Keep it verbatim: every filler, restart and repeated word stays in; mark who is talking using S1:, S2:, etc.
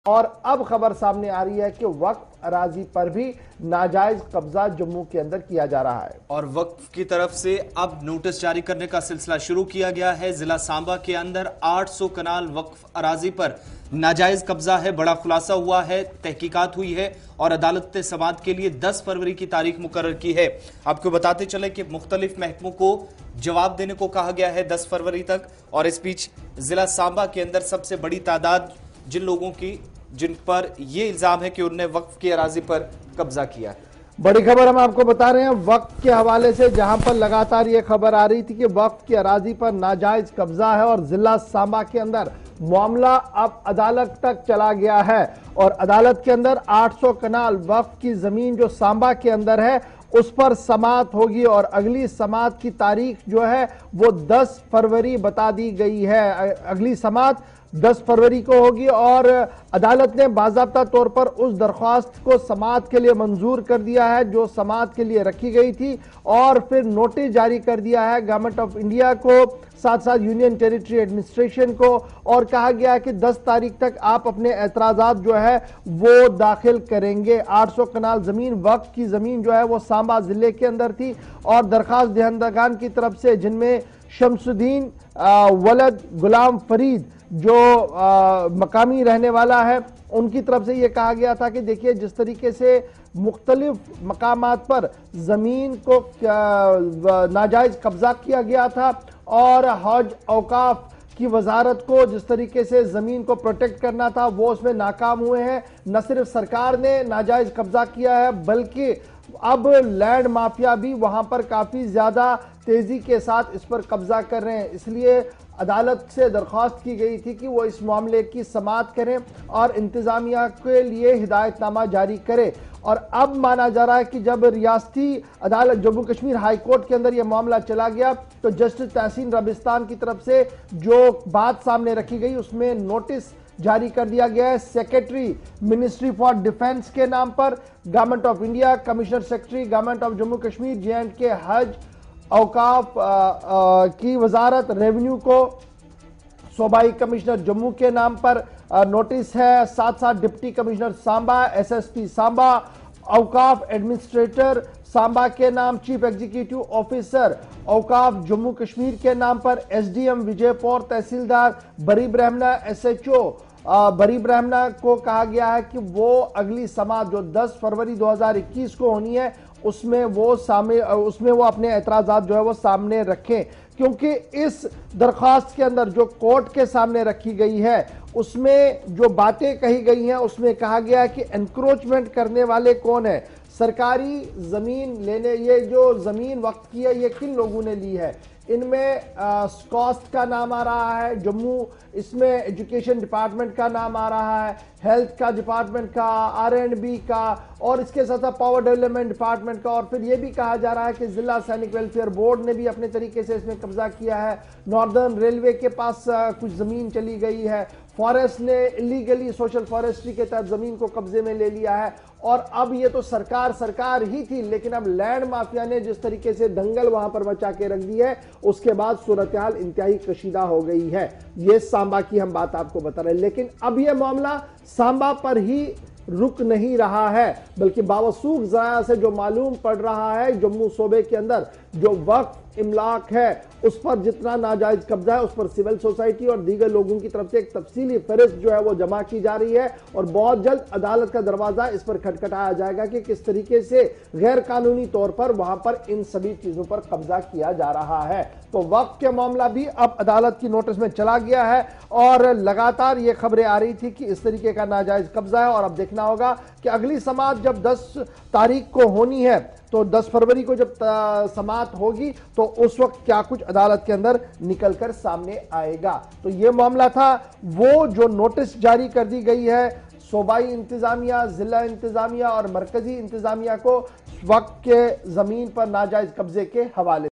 S1: اور اب خبر سامنے آ رہی ہے کہ وقف اراضی پر بھی ناجائز قبضہ جموں کے اندر کیا جا رہا ہے
S2: اور وقف کی طرف سے اب نوٹس جاری کرنے کا سلسلہ شروع کیا گیا ہے۔ ضلع سانبا کے اندر آٹھ سو کنال وقف اراضی پر ناجائز قبضہ ہے۔ بڑا خلاصہ ہوا ہے، تحقیقات ہوئی ہے اور عدالت سماعت کے لیے دس فروری کی تاریخ مقرر کی ہے۔ آپ کو بتاتے چلے کہ مختلف محکموں کو جواب دینے کو کہا گیا ہے دس فروری تک، اور اس بیچ ضلع سانبا کے اندر سب سے بڑی تعداد جن لوگوں کی جن پر یہ الزام ہے کہ انہوں نے وقف کی اراضی پر قبضہ کیا ہے۔
S1: بڑی خبر ہم آپ کو بتا رہے ہیں وقف کے حوالے سے، جہاں پر لگاتار یہ خبر آ رہی تھی کہ وقف کی اراضی پر ناجائز قبضہ ہے اور ضلع سانبا کے اندر معاملہ اب عدالت تک چلا گیا ہے، اور عدالت کے اندر آٹھ سو کنال وقف کی زمین جو سانبا کے اندر ہے اس پر سماعت ہوگی، اور اگلی سماعت کی تاریخ جو ہے وہ دس فروری بتا دی گئی ہے۔ اگلی سماعت دس فروری کو ہوگی، اور عدالت نے باضابطہ طور پر اس درخواست کو سماعت کے لیے منظور کر دیا ہے جو سماعت کے لیے رکھی گئی تھی، اور پھر نوٹس جاری کر دیا ہے گورنمنٹ آف انڈیا کو، ساتھ ساتھ یونین ٹیریٹری ایڈمنسٹریشن کو، اور کہا گیا ہے کہ دس تاریخ تک آپ اپنے اعتراضات جو ہے وہ داخل کریں گے۔ آٹھ سو کنال زمین وقف کی زمین جو ہے وہ سانبا ضلع کے اندر تھی، اور درخواست دہندگان کی طرف سے جن میں شمس الدین ولد غلام فرید جو مقامی رہنے والا ہے، ان کی طرف سے یہ کہا گیا تھا کہ دیکھیے جس طریقے سے مختلف مقامات پر زمین کو ناجائز قبضہ کیا گیا تھا، اور حج اوقاف کی وزارت کو جس طریقے سے زمین کو پروٹیکٹ کرنا تھا وہ اس میں ناکام ہوئے ہیں۔ نہ صرف سرکار نے ناجائز قبضہ کیا ہے بلکہ اب لینڈ مافیا بھی وہاں پر کافی زیادہ تیزی کے ساتھ اس پر قبضہ کر رہے ہیں، اس لیے عدالت سے درخواست کی گئی تھی کہ وہ اس معاملے کی سماعت کریں اور انتظامیہ کے لیے ہدایت نامہ جاری کرے۔ اور اب مانا جا رہا ہے کہ جب ریاستی عدالت جموں کشمیر ہائی کورٹ کے اندر یہ معاملہ چلا گیا تو جسٹس تحسین ربستان کی طرف سے جو بات سامنے رکھی گئی اس میں نوٹس جاری کر دیا گیا ہے سیکریٹری منسٹری فار ڈیفنس کے نام پر، government of India, commissioner secretary government of Jammu Kashmir J and K حج اوقاف کی وزارت، ریونیو کو، صوبائی کمشنر جموں کے نام پر نوٹس ہے، ساتھ ساتھ deputy commissioner Samba, S S P Samba, اوقاف ایڈمنسٹریٹر سانبا کے نام، چیف ایگزیکٹو آفیسر اوقاف جموں کشمیر کے نام پر، S D M Vijaypur, تحصیلدار بری برہمنا، ایس ایچ او بری برہمنا کو کہا گیا ہے کہ وہ اگلی سماعت جو دس فروری دو ہزار اکیس کو ہونی ہے اس میں وہ سامنے اس میں وہ اپنے اعتراضات جو ہے وہ سامنے رکھیں، کیونکہ اس درخواست کے اندر جو کورٹ کے سامنے رکھی گئی ہے اس میں جو باتیں کہی گئی ہیں اس میں کہا گیا ہے کہ انکروچمنٹ کرنے والے کون ہیں، سرکاری زمین لینے، یہ جو زمین وقف کی ہے یہ کن لوگوں نے لی ہے، ان میں سکوسٹ کا نام آ رہا ہے جموں، اس میں ایجوکیشن ڈپارٹمنٹ کا نام آ رہا ہے، ہیلتھ کا ڈپارٹمنٹ کا، آر اینڈ بی کا، اور اس کے ساتھ ساتھ پاور ڈیولپمنٹ ڈپارٹمنٹ کا، اور پھر یہ بھی کہا جا رہا ہے کہ ضلع سینک ویلفیئر بورڈ نے بھی اپنے طریقے سے اس میں قبضہ کیا ہے، ناردرن ریلوے کے پاس کچھ زمین چلی گئی ہے، فارسٹ نے اللیگلی سوشل فارسٹری کے تحت زمین کو قبضے میں لے لیا ہے، اور اب یہ تو سرکار سرکار ہی تھی لیکن اب لینڈ مافیا نے جس طریقے سے دنگل وہاں پر مچا کے رکھ دی ہے اس کے بعد صورتحال انتہائی کشیدہ ہو گئی ہے۔ یہ سانبا کی ہم بات آپ کو بتا رہے ہیں، لیکن اب یہ معاملہ سانبا پر ہی رک نہیں رہا ہے بلکہ باوثوق ذرائع سے جو معلوم پڑ رہا ہے جموں صوبے کے اندر جو وقف املاک ہے اس پر جتنا ناجائز قبضہ ہے اس پر سول سوسائٹی اور دیگر لوگوں کی طرف سے ایک تفصیلی فہرست جو ہے وہ جمع کی جا رہی ہے، اور بہت جلد عدالت کا دروازہ اس پر کھٹکھٹایا جائے گا کہ کس طریقے سے غیر قانونی طور پر وہاں پر ان سبھی چیزوں پر قبضہ کیا جا رہا ہے۔ تو وقف کے معاملہ بھی اب عدالت کی نوٹس میں چلا گیا ہے، اور لگاتار یہ خبریں آ رہی تھی کہ اس طریقے کا ناجائز قبضہ ہے، اور اب دیکھنا ہوگا کہ اگلی سماعت جب دس تاریخ کو ہونی ہے تو دس فروری کو جب سماعت ہوگی تو اس وقت کیا کچھ عدالت کے اندر نکل کر سامنے آئے گا۔ تو یہ معاملہ تھا، وہ جو نوٹس جاری کر دی گئی ہے صوبائی انتظامیہ، ضلع انتظامیہ اور مرکزی انتظامیہ کو وقف کے زمین پر ناجائز قبضے کے حوالے